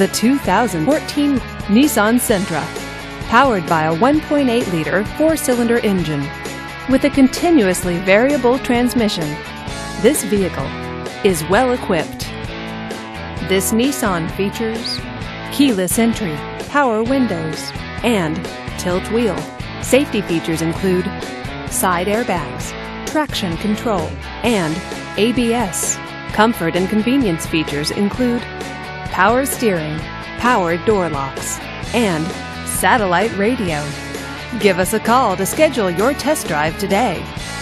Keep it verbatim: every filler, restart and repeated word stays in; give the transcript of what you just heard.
the two thousand fourteen Nissan Sentra, powered by a one point eight liter four-cylinder engine. With a continuously variable transmission, this vehicle is well equipped. This Nissan features keyless entry, power windows, and tilt wheel. Safety features include side airbags, traction control, and A B S. Comfort and convenience features include power steering, power door locks, and satellite radio. Give us a call to schedule your test drive today.